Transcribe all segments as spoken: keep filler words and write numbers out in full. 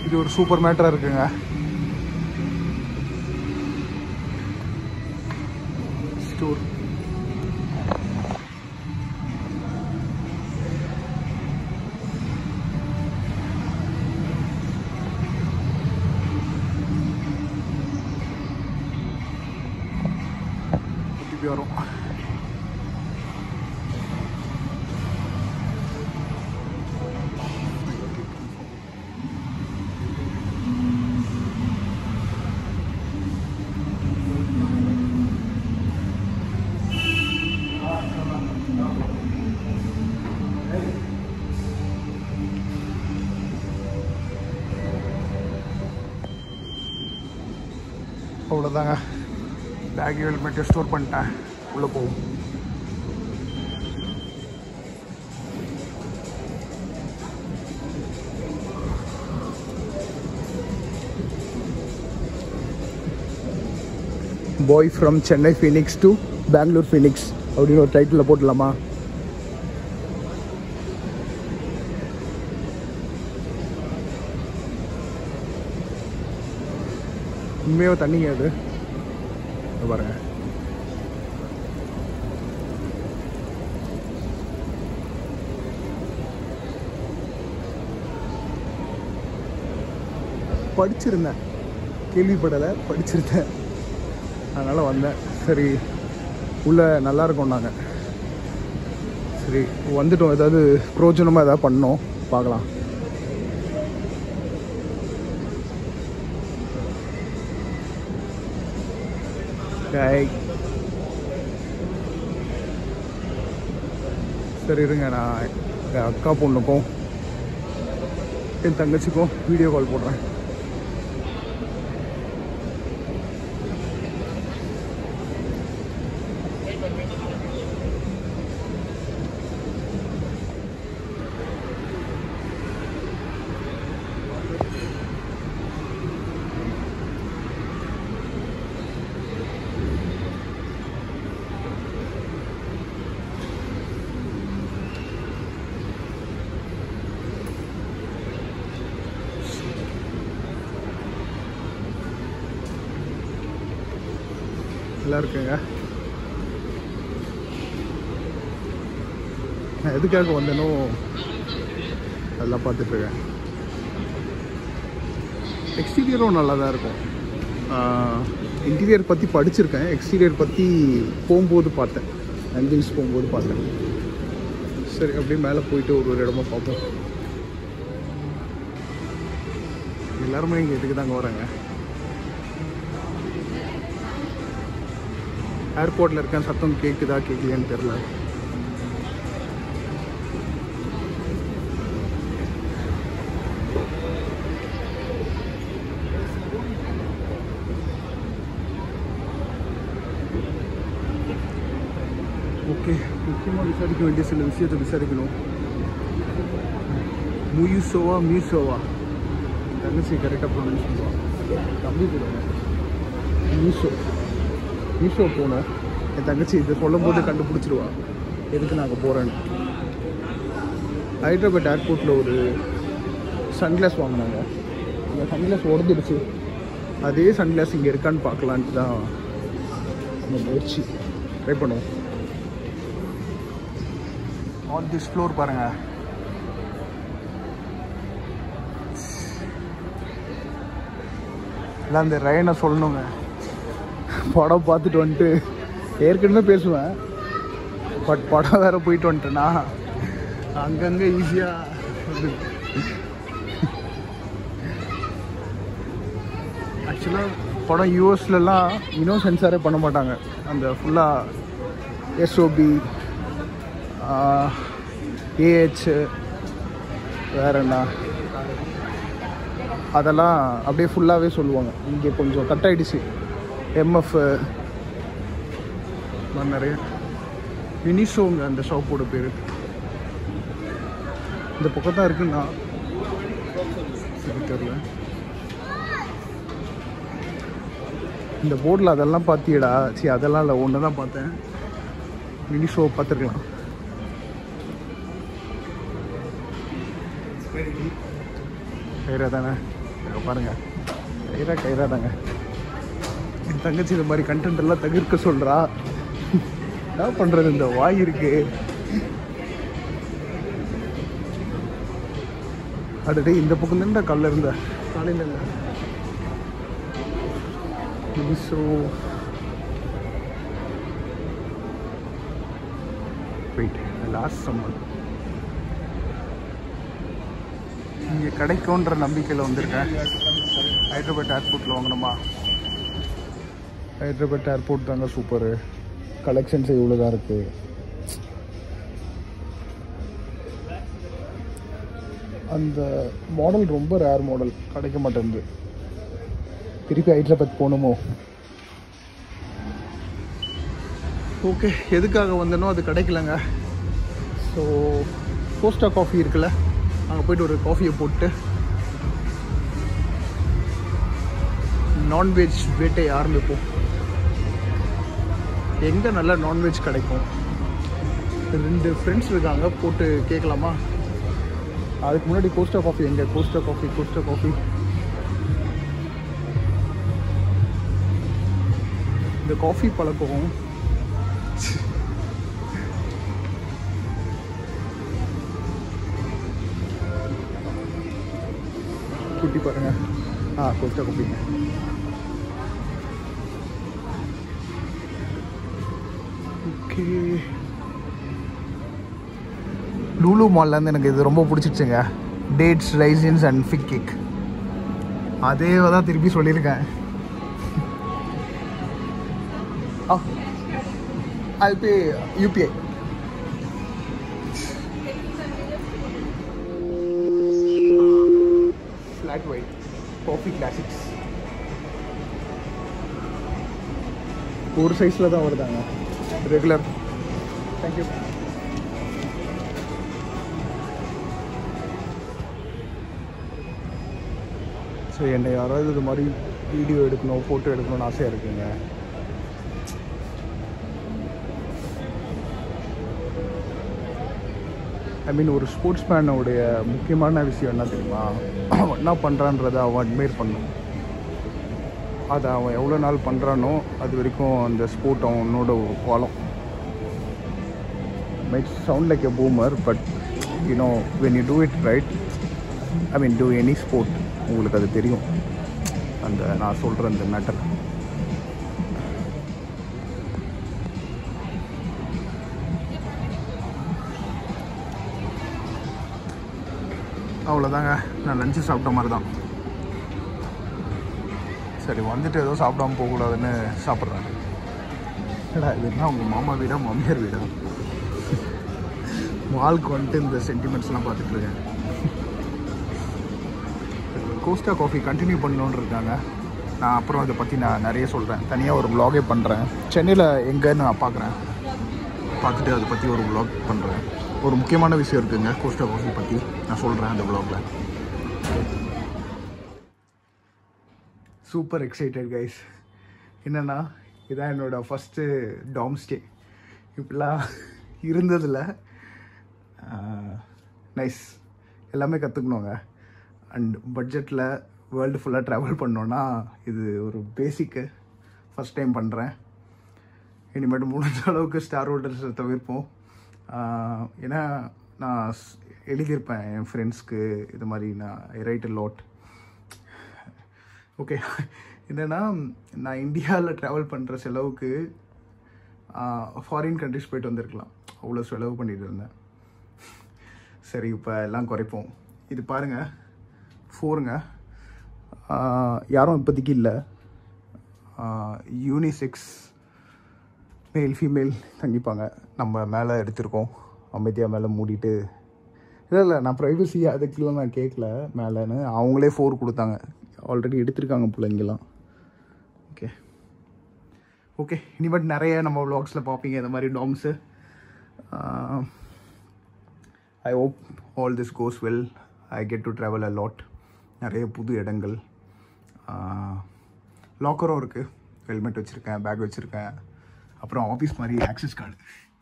இது ஒரு சூப்பர் மேட்டராக இருக்குங்க. ஸ்டோர் திருப்பி வரும். அவ்வளோதாங்க. பேக் ஹெல்மெட்டை ஸ்டோர் பண்ணிட்டேன். உள்ளே போகும். Bye from Chennai Phoenix to Bangalore Phoenix அப்படின்னு ஒரு டைட்டில் போட்டலாமா? உண்மையாக தண்ணிங்க அது பாருங்க. படிச்சிருந்தேன், கேள்விப்படலை, படிச்சிருந்தேன், அதனால் வந்தேன். சரி உள்ள நல்லா இருக்கும். நாங்கள் சரி வந்துட்டோம். ஏதாவது பிரோஜனமாக ஏதாவது பண்ணோம், பார்க்கலாம். சரி இருங்க, நான் என் அக்கா பொண்ணுக்கும் என் தங்கச்சிக்கும் வீடியோ கால் போடுறேன். நல்லா இருக்குங்க. நான் எதுக்காக வந்தேனோ அதெல்லாம் பார்த்துட்ருக்கேன். எக்ஸ்டீரியரும் நல்லா தான் இருக்கும். இன்டீரியர் பற்றி படிச்சிருக்கேன், எக்ஸ்டீரியர் பற்றி போகும்போது பார்த்தேன், என்ஜின்ஸ் போகும்போது பார்த்தேன். சரி அப்படியே மேலே போயிட்டு ஒரு ஒரு இடமா பார்ப்போம். எல்லாருமே இங்கே எதுக்கு தாங்க வராங்க? ஏர்போர்ட்டில் இருக்கேன், சத்தம் கேட்குதா கேட்கலையான்னு தெரில. ஓகே, முக்கியமாக விசாரிக்க வேண்டிய சில விஷயத்தை விசாரிக்கணும். முயூசோவா மியூசோவா தங்கச்சி கரெக்டாக ப்ரொனவுன்ஸ் பண்ணுவான். தம்பி போடுவாங்க மியூசோ. மீஷோ போனோம். என் தங்கச்சி இதை சொல்லும் போது கண்டுபிடிச்சிடுவா எதுக்கு நாங்கள் போகிறேன்னு. ஹைதராபாத் ஏர்போர்ட்டில் ஒரு சன்கிளாஸ் வாங்கினாங்க. அந்த சன்கிளாஸ் உடஞ்சிடுச்சு. அதே சன்கிளாஸ் இங்கே இருக்கான்னு பார்க்கலான்ட்டு தான் நம்ம முயற்சி ட்ரை பண்ணுவோம். ஆன் திஸ் ஃப்ளோர் பாருங்கள். இல்லை அந்த ரயனை சொல்லணுங்க. படம் பார்த்துட்டு வந்துட்டு ஏற்கனவே பேசுவேன், பட் படம் வேறு போயிட்டு வந்துட்டேன்னா அங்கங்கே ஈஸியாக. ஆக்சுவலாக படம் யூஎஸ்லலாம் இன்னும் சென்சாரே பண்ண மாட்டாங்க. அந்த ஃபுல்லாக எஸ்ஓபி ஏஹெச் வேறு என்ன அதெல்லாம் அப்படியே ஃபுல்லாகவே சொல்லுவாங்க. இங்கே கொஞ்சம் கட் ஆகிடுச்சு. எம்எஃப் நிறைய மினிஷோங்க அந்த ஷாப்போட பேர். இந்த பக்கம் தான் இருக்குன்னா சரி தெரியல. இந்த போர்டில் அதெல்லாம் பார்த்தியடா? சரி அதெல்லாம் இல்லை, ஒன்று தான் பார்த்தேன். மினிஷோ பார்த்துருக்கலாம். வேறு தானே பாருங்கள் கயிறா கயிறா தாங்க. என் தங்கச்சி இந்த மாதிரி கண்டென்ட் எல்லாம் தவிர்க்க சொல்கிறா. என்ன பண்ணுறது, இந்த வாய் இருக்கு. அடுத்து இந்த பக்கம் தான்டா கல்ல இருந்த காலையில் ஸோ வெயிட் லாஸ்ட் சம்மர் இங்கே கிடைக்கும்ன்ற நம்பிக்கையில் வந்திருக்கேன். ஹைதராபாத் ஏர்போர்ட்டில் வாங்கணுமா? ஹைதராபாத் ஏர்போர்ட் தாங்க சூப்பரு. கலெக்ஷன்ஸ் இவ்வளோ தான் இருக்குது. அந்த மாடல் ரொம்ப ரேர் மாடல், கிடைக்க மாட்டேங்குது. திருப்பி ஹைதராபாத் போகணுமோ? ஓகே, எதுக்காக வந்தனோ அது கிடைக்கலங்க. ஸோ கோஸ்டா காஃபி இருக்குல்ல, அங்கே போய்ட்டு ஒரு காஃபியை போட்டு நான்வெஜ் வேட்டை ஆரம்பிப்போம். எங்கே நல்லா நான்வெஜ் கிடைக்கும்? ரெண்டு ஃப்ரெண்ட்ஸ் இருக்காங்க, போட்டு கேட்கலாமா? அதுக்கு முன்னாடி கோஸ்டா காஃபி எங்கே? கோஸ்டா காஃபி கோஸ்டா காஃபி இந்த காஃபி பழக்கம் குட்டி பாருங்க. ஆ கோஸ்டா காஃபிங்க. ஓகே, லூலு மால்லேருந்து எனக்கு இது ரொம்ப பிடிச்சிருச்சுங்க. Dates, raisins and fig cake. அதே தான் திருப்பி சொல்லியிருக்கேன். ஆ I pay UPI. Flat white coffee classics ஒரு சைஸில் தான் வருதாங்க, ரெகுலர். தேங்க்யூ. ஸோ என்னை யாராவது இது மாதிரி வீடியோ எடுக்கணும், ஃபோட்டோ எடுக்கணும்னு ஆசையாக இருக்குங்க. ஐ மீன் ஒரு ஸ்போர்ட்ஸ் மேனோடைய முக்கியமான விஷயம் என்ன தெரியுமா? அவன் என்ன பண்ணுறான்றதை அவன் அட்மையர் பண்ணணும். அதை அவன் எவ்வளோ நாள் பண்ணுறானோ அது வரைக்கும் அந்த ஸ்போர்ட் அவனோட வாழும். Might sound like a boomer, but you know when you do it right, I mean do any sport, உங்களுக்கு அது தெரியும். அந்த நான் சொல்கிற அந்த மேட்டர். அவ்வளோதாங்க, நான் லஞ்சு சாப்பிட்ட மாதிரி தான். சரி, வந்துட்டு ஏதோ சாப்பிடாம போகக்கூடாதுன்னு சாப்பிட்றேன். ஏடா இது என்ன உங்கள் மாமா வீடா மாமியார் வீடா? மாலுக்கு வந்துட்டு இந்த சென்டிமெண்ட்ஸ்லாம் பார்த்துட்ருக்கேன். கோஸ்டா காஃபி கண்டினியூ பண்ணணுன்னு இருக்காங்க. நான் அப்புறம் அதை பற்றி நான் நிறைய சொல்கிறேன். தனியாக ஒரு வ்ளாகே பண்ணுறேன். சென்னையில் எங்கேன்னு நான் பார்க்குறேன், பார்த்துட்டு அதை பற்றி ஒரு வ்ளாக் பண்ணுறேன். ஒரு முக்கியமான விஷயம் இருக்குதுங்க கோஸ்டா காஃபி பற்றி, நான் சொல்கிறேன் அந்த வ்ளாகில். Super excited guys. என்னென்னா இதான் என்னோடய ஃபஸ்ட்டு டாம் ஸ்டே. இப்படிலாம் இருந்ததில்ல. நைஸ், எல்லாமே கற்றுக்கணுங்க. அண்ட் பட்ஜெட்டில் வேர்ல்டு ஃபுல்லாக ட்ராவல் பண்ணோன்னா இது ஒரு பேசிக்கு ஃபஸ்ட் டைம் பண்ணுறேன். இனிமேட்டு முடிஞ்ச அளவுக்கு ஸ்டார் ஹோல்டர்ஸை தவிர்ப்போம். ஏன்னா நான் எழுதியிருப்பேன் என் ஃப்ரெண்ட்ஸ்க்கு இது மாதிரி நான் I write a lot. Okay, என்னென்னா நான் இந்தியாவில் ட்ராவல் பண்ணுற செலவுக்கு ஃபாரின் கண்ட்ரிஸ் போய்ட்டு வந்திருக்கலாம். அவ்வளோ செலவு பண்ணிட்டு இருந்தேன். சரி, இப்போ எல்லாம் குறைப்போம். இது பாருங்கள், ஃபோருங்க. யாரும் இப்போதைக்கு இல்லை. Unisex male female தங்கிப்பாங்க. நம்ம மேலே எடுத்திருக்கோம், அமைதியாக மேலே மூடிட்டு. இல்லை இல்லை நான் ப்ரைவசி அதுக்கெல்லாம் நான் கேட்கல மேலேன்னு. அவங்களே ஃபோர் கொடுத்தாங்க, ஆல்ரெடி எடுத்திருக்காங்க போல இங்கெல்லாம். ஓகே ஓகே இனிமேட்டு நிறைய நம்ம வ்ளாக்ஸில் பார்ப்பீங்க இந்த மாதிரி டாம்ஸு. I hope all this goes well. I get to travel a lot. நிறைய புது இடங்கள். லாக்கரும் இருக்குது, ஹெல்மெட் வச்சுருக்கேன், பேக் வச்சுருக்கேன். அப்புறம் ஆஃபீஸ் மாதிரி access card.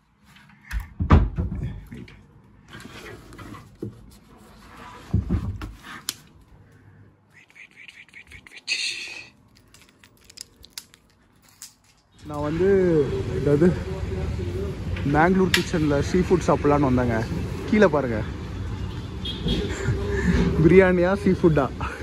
Wait, wait wait நான் வந்து ஏதாவது மேங்களூர் கிச்சனில் சீ ஃபுட் சாப்பிட்லான்னு வந்தேங்க. கீழே பாருங்கள், பிரியாணியா சீ ஃபுட்டா?